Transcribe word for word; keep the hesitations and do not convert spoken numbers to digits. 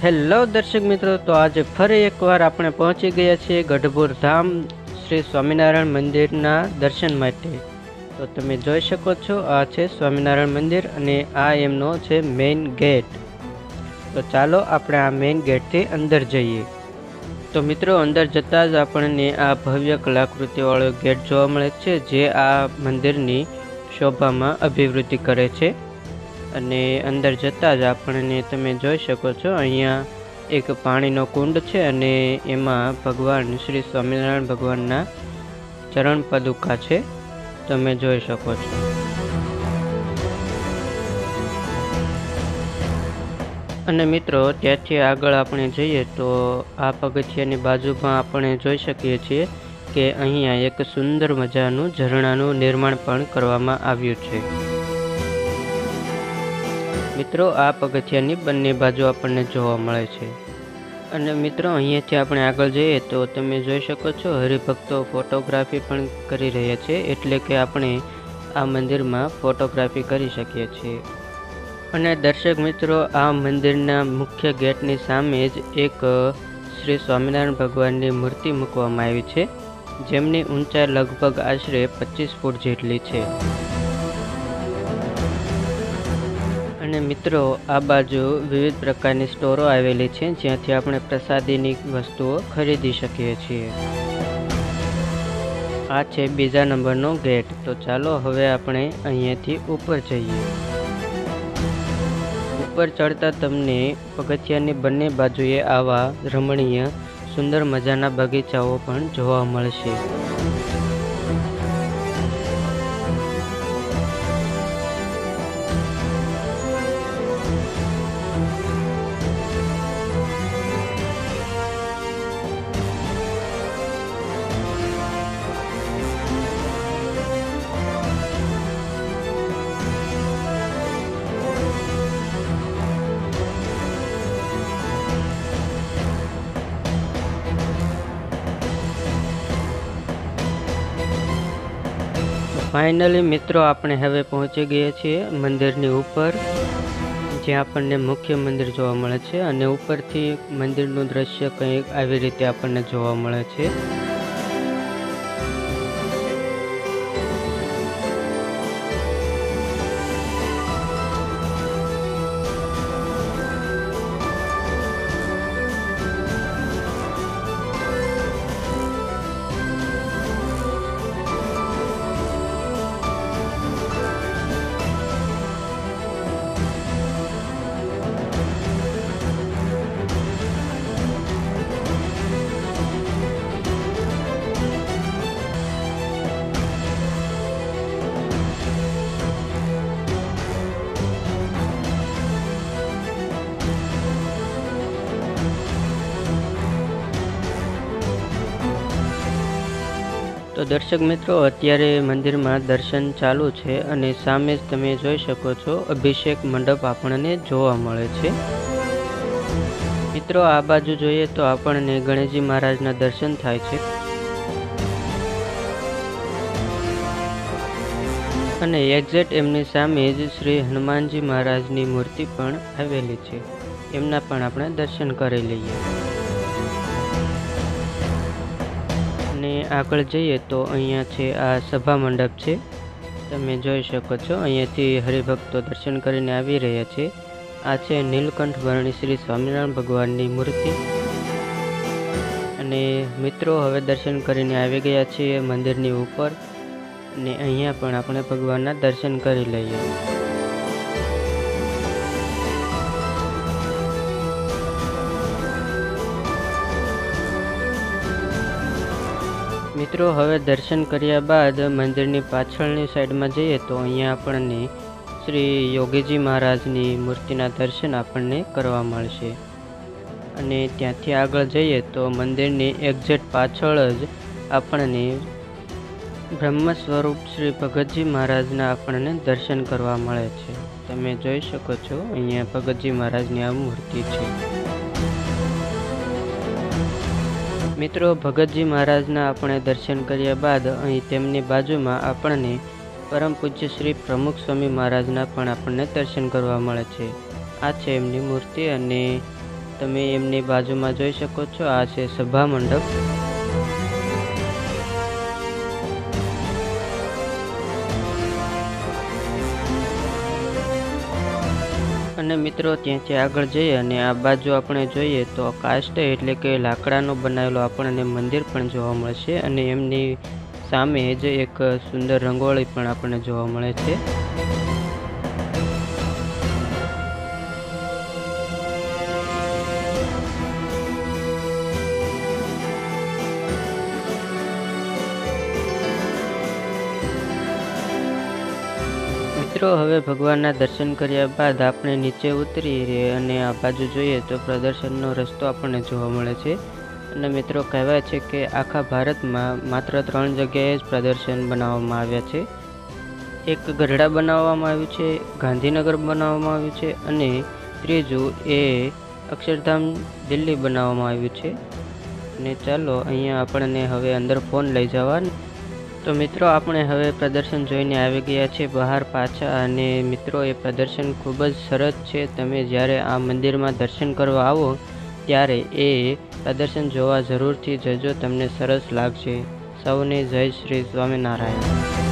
Hello દર્શક મિત્રો, તો આજે ફરી એકવાર આપણે પહોંચી ગયા છીએ ગઢપુર ધામ શ્રી સ્વામિનારાયણ મંદિરના દર્શન માટે। તો તમે જોઈ શકો છો, આ છે સ્વામિનારાયણ મંદિર અને આ એમનો છે મેઇન ગેટ। તો ચાલો આપણે આ મેઇન ગેટથી અંદર જઈએ। તો મિત્રો, અંદર જતાં જ આપણને આ ભવ્ય કલાકૃતિવાળો ગેટ જોવા મળે છે, જે આ મંદિરની શોભામાં અભિવૃદ્ધિ કરે છે। અને અંદર જતાં જ આપણને તમે જોઈ શકો છો, અહીંયા એક પાણીનો કુંડ છે અને એમાં ભગવાન શ્રી સ્વામિનારાયણ ભગવાનના ચરણ પદુકા છે, તમે જોઈ શકો છો। અને મિત્રો, ત્યાંથી આગળ આપણે જઈએ તો આ પગથિયાની બાજુમાં આપણે જોઈ શકીએ છીએ કે અહીંયા એક સુંદર મજાનું ઝરણાનું નિર્માણ પણ કરવામાં આવ્યું છે। મિત્રો, આ પગથિયાની બંને બાજુ આપણને જોવા મળે છે। અને મિત્રો, અહીંયાથી આપણે આગળ જઈએ તો તમે જોઈ શકો છો, હરિભક્તો ફોટોગ્રાફી પણ કરી રહ્યા છે, એટલે કે આપણે આ મંદિરમાં ફોટોગ્રાફી કરી શકીએ છીએ। અને દર્શક મિત્રો, આ મંદિરના મુખ્ય ગેટની સામે જ એક શ્રી સ્વામિનારાયણ ભગવાનની મૂર્તિ મૂકવામાં આવી છે, જેમની ઊંચાઈ લગભગ આશરે પચીસ ફૂટ જેટલી છે। અને મિત્રો, આ બાજુ વિવિધ પ્રકારની સ્ટોરો આવેલી છે, જ્યાંથી આપણે પ્રસાદીની વસ્તુઓ ખરીદી શકીએ છીએ। આ છે બીજા નંબરનો ગેટ। તો ચાલો હવે આપણે અહીંયાથી ઉપર જઈએ। ઉપર ચડતા તમને પગથિયાની બંને બાજુએ આવા રમણીય સુંદર મજાના બગીચાઓ પણ જોવા મળશે। ફાઇનલી મિત્રો, આપણે હવે પહોંચી ગયા છીએ મંદિરની ઉપર, જ્યાં આપણને મુખ્ય મંદિર જોવા મળે છે। અને ઉપરથી મંદિરનું દ્રશ્ય કંઈક આવી રીતે આપણને જોવા મળે છે। તો દર્શક મિત્રો, અત્યારે મંદિરમાં દર્શન ચાલુ છે અને સામે જ તમે જોઈ શકો છો, અભિષેક મંડપ આપણને જોવા મળે છે। મિત્રો, આ બાજુ જોઈએ તો આપણને ગણેશજી મહારાજના દર્શન થાય છે। અને એક્ઝેક્ટ એમની સામે જ શ્રી હનુમાનજી મહારાજની મૂર્તિ પણ આવેલી છે, એમના પણ આપણે દર્શન કરી લઈએ। અને આગળ જઈએ તો અહીંયા છે આ સભા મંડપ છે, તમે જોઈ શકો છો, અહીંયાથી હરિભક્તો દર્શન કરીને આવી રહ્યા છે। આ છે નીલકંઠ વર્ણી શ્રી સ્વામિનારાયણ ભગવાનની મૂર્તિ। અને મિત્રો, હવે દર્શન કરીને આવી ગયા છીએ મંદિરની ઉપર, અને અહીંયા પણ આપણે ભગવાનના દર્શન કરી લઈએ। મિત્રો, હવે દર્શન કર્યા બાદ મંદિરની પાછળની સાઈડમાં જઈએ તો અહીંયા આપણને શ્રી યોગીજી મહારાજની મૂર્તિના દર્શન આપણને કરવા મળશે। અને ત્યાંથી આગળ જઈએ તો મંદિરની એક્ઝેક્ટ પાછળ જ આપણને બ્રહ્મ સ્વરૂપ શ્રી ભગતજી મહારાજના આપણને દર્શન કરવા મળે છે, તમે જોઈ શકો છો, અહીંયા ભગતજી મહારાજની આ મૂર્તિ છે। મિત્રો, ભગતજી મહારાજના આપણે દર્શન કર્યા બાદ અહીં તેમની બાજુમાં આપણને પરમ પૂજ્ય શ્રી પ્રમુખ સ્વામી મહારાજના પણ આપણને દર્શન કરવા મળે છે। આ છે એમની મૂર્તિ અને તમે એમની બાજુમાં જોઈ શકો છો, આ છે સભા મંડપ. અને મિત્રો ત્યાંથી આગળ જઈએ અને આ બાજુ આપણે જોઈએ તો કાસ્ટ એટલે કે લાકડાનો બનાવેલો આપણને મંદિર પણ જોવા મળશે અને એમની સામે જ એક સુંદર રંગોળી પણ આપણને જોવા મળે છે. મિત્રો હવે ભગવાનના દર્શન કર્યા બાદ આપણે નીચે ઉતરી અને આ બાજુ જોઈએ તો પ્રદર્શનનો રસ્તો આપણને જોવા મળે છે. અને મિત્રો કહેવાય છે કે આખા ભારતમાં માત્ર ત્રણ જગ્યાએ જ પ્રદર્શન બનાવવામાં આવ્યા છે. એક ગઢડા બનાવવામાં આવ્યું છે, ગાંધીનગર બનાવવામાં આવ્યું છે અને ત્રીજું એ અક્ષરધામ દિલ્હી બનાવવામાં આવ્યું છે. અને ચાલો અહીંયા આપણને હવે અંદર ફોન લઈ જવા. તો મિત્રો આપણે હવે પ્રદર્શન જોઈને આવી ગયા છે બહાર પાછા. અને મિત્રો એ પ્રદર્શન ખૂબ જ સરસ છે. તમે જ્યારે આ મંદિરમાં દર્શન કરવા આવો ત્યારે એ પ્રદર્શન જોવા જરૂરથી જજો, તમને સરસ લાગશે. સૌને જય શ્રી સ્વામિનારાયણ.